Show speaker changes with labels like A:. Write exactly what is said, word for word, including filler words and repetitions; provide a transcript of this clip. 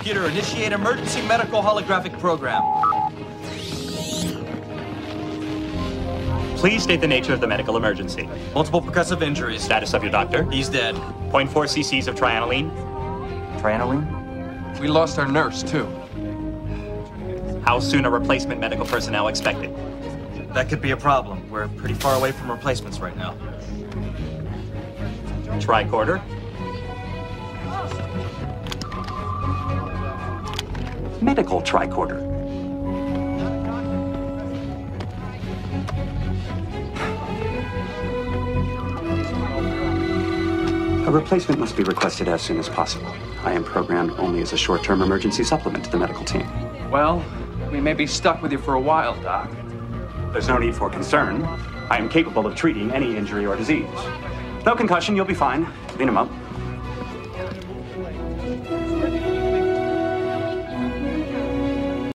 A: computer, initiate emergency medical holographic program.
B: Please state the nature of the medical emergency.
A: Multiple percussive injuries.
B: Status of your doctor.
A: He's dead.
B: zero point four cc's of trianoline.
A: Trianoline?
C: We lost our nurse, too.
B: How soon are replacement medical personnel expected?
A: That could be a problem. We're pretty far away from replacements right now.
B: Tricorder. Medical tricorder.
D: A replacement must be requested as soon as possible. I am programmed only as a short-term emergency supplement to the medical team.
C: Well, we may be stuck with you for a while, Doc.
D: There's no need for concern. I am capable of treating any injury or disease. No concussion, you'll be fine. Clean him up.